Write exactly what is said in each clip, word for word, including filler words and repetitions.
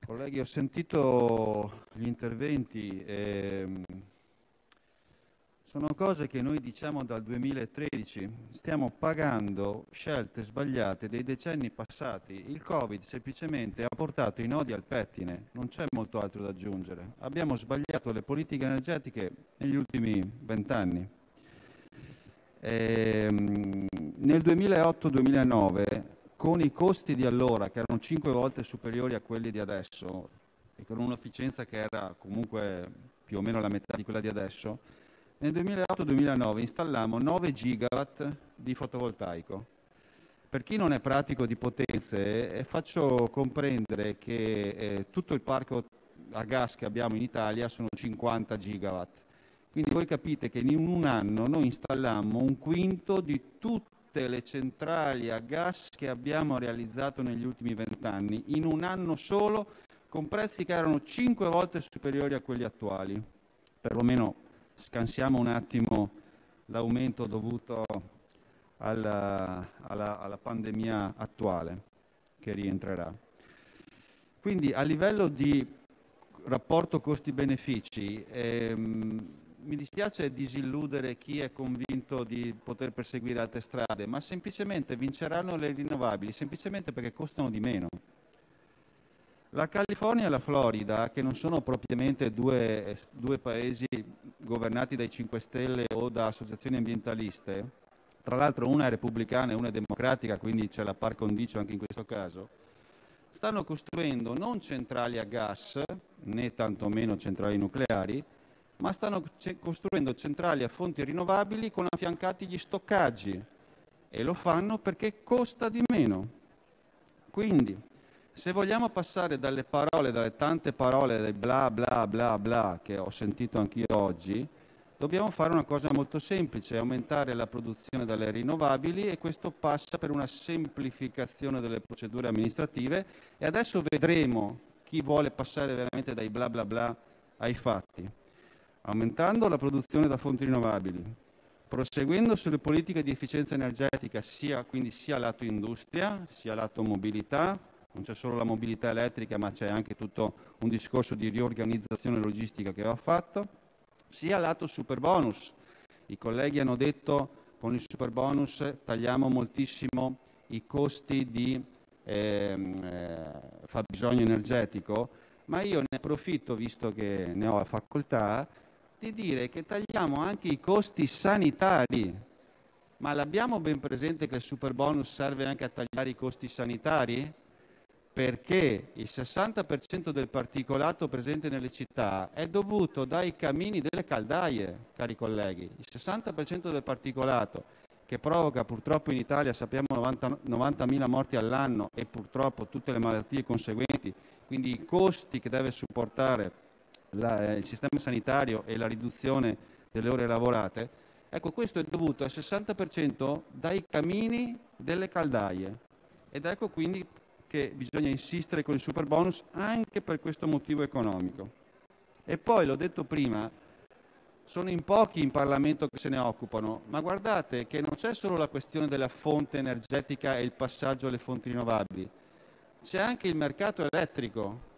Colleghi, ho sentito gli interventi e sono cose che noi diciamo dal duemilatredici. Stiamo pagando scelte sbagliate dei decenni passati. Il Covid semplicemente ha portato i nodi al pettine, non c'è molto altro da aggiungere. Abbiamo sbagliato le politiche energetiche negli ultimi vent'anni. Ehm, nel duemilaotto duemilanove, con i costi di allora, che erano cinque volte superiori a quelli di adesso, e con un'efficienza che era comunque più o meno la metà di quella di adesso, nel duemilaotto duemilanove installammo nove gigawatt di fotovoltaico. Per chi non è pratico di potenze, eh, faccio comprendere che eh, tutto il parco a gas che abbiamo in Italia sono cinquanta gigawatt. Quindi voi capite che in un anno noi installammo un quinto di tutte le centrali a gas che abbiamo realizzato negli ultimi vent'anni, in un anno solo, con prezzi che erano cinque volte superiori a quelli attuali. Perlomeno scansiamo un attimo l'aumento dovuto alla, alla, alla pandemia attuale, che rientrerà. Quindi a livello di rapporto costi-benefici, ehm, mi dispiace disilludere chi è convinto di poter perseguire altre strade, ma semplicemente vinceranno le rinnovabili, semplicemente perché costano di meno. La California e la Florida, che non sono propriamente due, due paesi governati dai cinque Stelle o da associazioni ambientaliste, tra l'altro una è repubblicana e una è democratica, quindi c'è la par condicio anche in questo caso, stanno costruendo non centrali a gas, né tantomeno centrali nucleari, ma stanno costruendo centrali a fonti rinnovabili con affiancati gli stoccaggi, e lo fanno perché costa di meno. Quindi, se vogliamo passare dalle parole, dalle tante parole, del bla bla bla bla che ho sentito anch'io oggi, dobbiamo fare una cosa molto semplice: aumentare la produzione dalle rinnovabili, e questo passa per una semplificazione delle procedure amministrative, e adesso vedremo chi vuole passare veramente dai bla bla bla ai fatti. Aumentando la produzione da fonti rinnovabili, proseguendo sulle politiche di efficienza energetica, sia, quindi sia lato industria, sia lato mobilità. Non c'è solo la mobilità elettrica, ma c'è anche tutto un discorso di riorganizzazione logistica che va fatto, sia lato superbonus. I colleghi hanno detto con il superbonus tagliamo moltissimo i costi di ehm, eh, fabbisogno energetico, ma io ne approfitto, visto che ne ho la facoltà, di dire che tagliamo anche i costi sanitari. Ma l'abbiamo ben presente che il superbonus serve anche a tagliare i costi sanitari? Perché il sessanta per cento del particolato presente nelle città è dovuto dai camini delle caldaie, cari colleghi. Il sessanta per cento del particolato, che provoca purtroppo in Italia, sappiamo, novantamila morti all'anno e purtroppo tutte le malattie conseguenti, quindi i costi che deve supportare la, eh, il sistema sanitario e la riduzione delle ore lavorate, ecco, questo è dovuto al sessanta per cento dai camini delle caldaie. Ed ecco quindi che bisogna insistere con il superbonus anche per questo motivo economico. E poi, l'ho detto prima, sono in pochi in Parlamento che se ne occupano, ma guardate che non c'è solo la questione della fonte energetica e il passaggio alle fonti rinnovabili, c'è anche il mercato elettrico,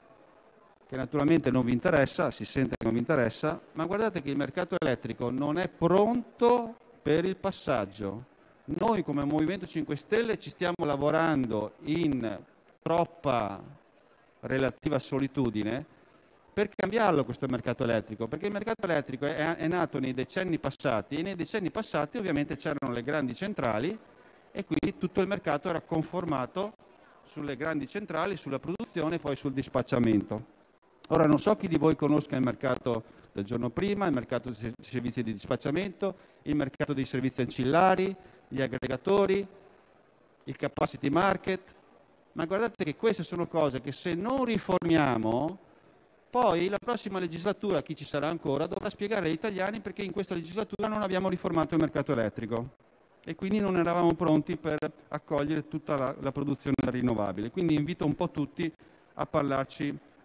che naturalmente non vi interessa, si sente che non vi interessa, ma guardate che il mercato elettrico non è pronto per il passaggio. Noi come Movimento cinque Stelle ci stiamo lavorando in troppa relativa solitudine per cambiarlo questo mercato elettrico, perché il mercato elettrico è, è nato nei decenni passati, e nei decenni passati ovviamente c'erano le grandi centrali e quindi tutto il mercato era conformato sulle grandi centrali, sulla produzione e poi sul dispacciamento. Ora, non so chi di voi conosca il mercato del giorno prima, il mercato dei servizi di dispacciamento, il mercato dei servizi ancillari, gli aggregatori, il capacity market, ma guardate che queste sono cose che se non riformiamo, poi la prossima legislatura, chi ci sarà ancora, dovrà spiegare agli italiani perché in questa legislatura non abbiamo riformato il mercato elettrico e quindi non eravamo pronti per accogliere tutta la, la produzione rinnovabile. Quindi invito un po' tutti a parlarci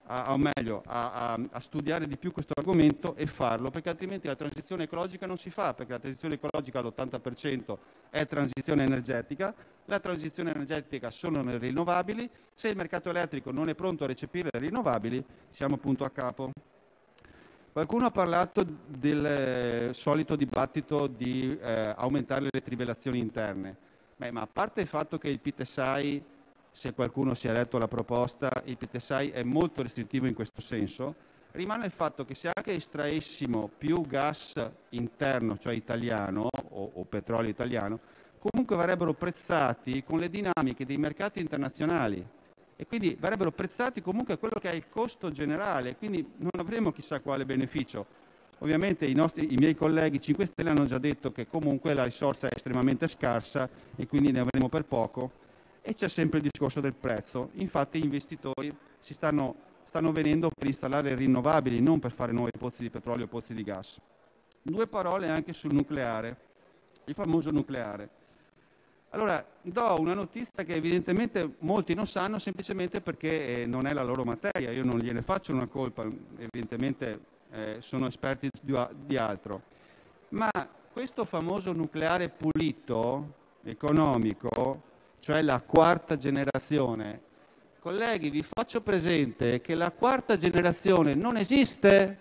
a, o meglio, a, a, a studiare di più questo argomento e farlo, perché altrimenti la transizione ecologica non si fa, perché la transizione ecologica all'ottanta per cento è transizione energetica, la transizione energetica sono le rinnovabili, se il mercato elettrico non è pronto a recepire le rinnovabili siamo punto a capo. Qualcuno ha parlato del eh, solito dibattito di eh, aumentare le trivellazioni interne. Beh, ma a parte il fatto che il P T S A I, se qualcuno si è letto la proposta, il P T S A I è molto restrittivo in questo senso, rimane il fatto che se anche estraessimo più gas interno, cioè italiano, o, o petrolio italiano, comunque verrebbero prezzati con le dinamiche dei mercati internazionali. E quindi verrebbero prezzati comunque quello che è il costo generale, quindi non avremo chissà quale beneficio. Ovviamente i, nostri, i miei colleghi cinque Stelle hanno già detto che comunque la risorsa è estremamente scarsa e quindi ne avremo per poco, e c'è sempre il discorso del prezzo. Infatti gli investitori si stanno, stanno venendo per installare rinnovabili, non per fare nuovi pozzi di petrolio o pozzi di gas. Due parole anche sul nucleare, il famoso nucleare. Allora, do una notizia che evidentemente molti non sanno semplicemente perché eh, non è la loro materia, io non gliene faccio una colpa, evidentemente eh, sono esperti di, di altro. Ma questo famoso nucleare pulito, economico, cioè la quarta generazione, colleghi, vi faccio presente che la quarta generazione non esiste,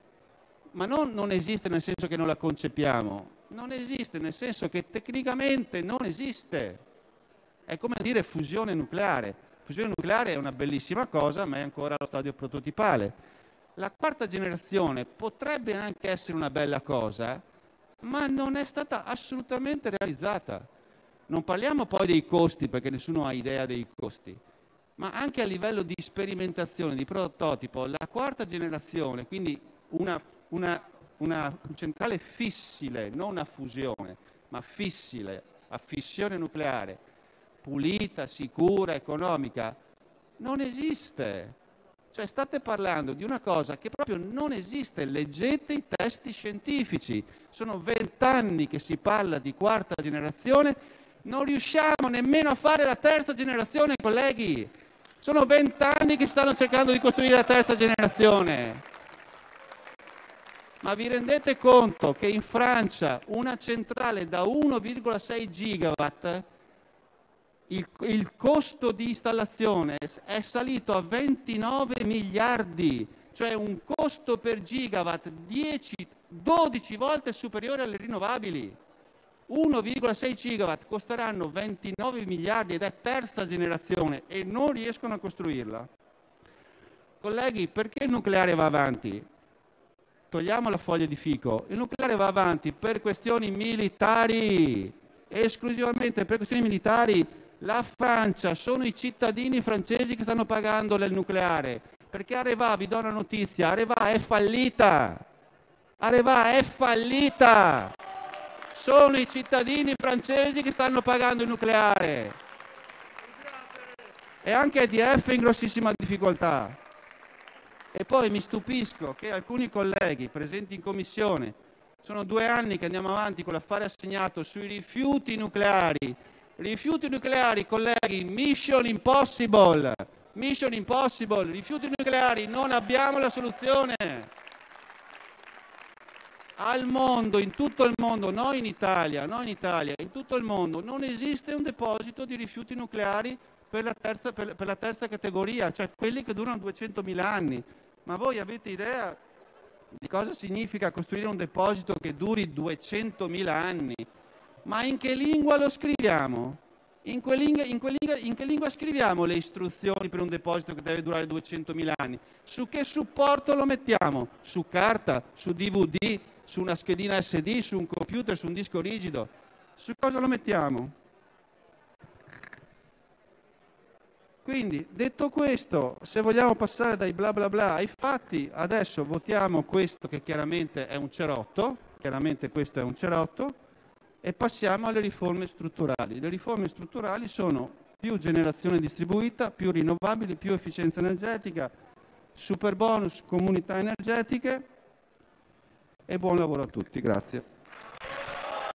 ma non non esiste nel senso che non la concepiamo. Non esiste, nel senso che tecnicamente non esiste. È come dire fusione nucleare. Fusione nucleare è una bellissima cosa, ma è ancora allo stadio prototipale. La quarta generazione potrebbe anche essere una bella cosa, ma non è stata assolutamente realizzata. Non parliamo poi dei costi, perché nessuno ha idea dei costi, ma anche a livello di sperimentazione, di prototipo, la quarta generazione, quindi una, una una centrale fissile, non a fusione, ma fissile, a fissione nucleare, pulita, sicura, economica, non esiste. Cioè state parlando di una cosa che proprio non esiste, leggete i testi scientifici, sono vent'anni che si parla di quarta generazione, non riusciamo nemmeno a fare la terza generazione, colleghi, sono vent'anni che stanno cercando di costruire la terza generazione. Ma vi rendete conto che in Francia una centrale da uno virgola sei gigawatt, il, il costo di installazione è salito a ventinove miliardi, cioè un costo per gigawatt dieci dodici volte superiore alle rinnovabili. uno virgola sei gigawatt costeranno ventinove miliardi ed è terza generazione e non riescono a costruirla. Colleghi, perché il nucleare va avanti? Togliamo la foglia di fico, il nucleare va avanti per questioni militari, esclusivamente per questioni militari. La Francia, sono i cittadini francesi che stanno pagando il nucleare, perché Areva, vi do una notizia, Areva è fallita, Areva è fallita, sono i cittadini francesi che stanno pagando il nucleare e anche E D F è in grossissima difficoltà. E poi mi stupisco che alcuni colleghi presenti in commissione, sono due anni che andiamo avanti con l'affare assegnato sui rifiuti nucleari. Rifiuti nucleari, colleghi, mission impossible, mission impossible, rifiuti nucleari, non abbiamo la soluzione. Al mondo, in tutto il mondo, non in Italia, non in Italia, in tutto il mondo, non esiste un deposito di rifiuti nucleari per la terza, per, per la terza categoria, cioè quelli che durano duecentomila anni. Ma voi avete idea di cosa significa costruire un deposito che duri duecentomila anni? Ma in che lingua lo scriviamo? In, lingua, in, lingua, in che lingua scriviamo le istruzioni per un deposito che deve durare duecentomila anni? Su che supporto lo mettiamo? Su carta, su D V D, su una schedina S D, su un computer, su un disco rigido? Su cosa lo mettiamo? Quindi, detto questo, se vogliamo passare dai bla bla bla ai fatti, adesso votiamo questo che chiaramente è un cerotto, chiaramente questo è un cerotto, e passiamo alle riforme strutturali. Le riforme strutturali sono più generazione distribuita, più rinnovabili, più efficienza energetica, super bonus, comunità energetiche e buon lavoro a tutti. Grazie.